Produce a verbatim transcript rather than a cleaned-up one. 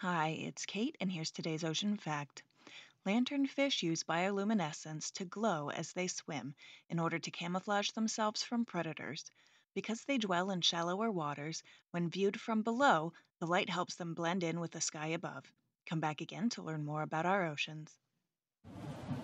Hi, it's Kate, and here's today's ocean fact. Lanternfish use bioluminescence to glow as they swim in order to camouflage themselves from predators. Because they dwell in shallower waters, when viewed from below, the light helps them blend in with the sky above. Come back again to learn more about our oceans.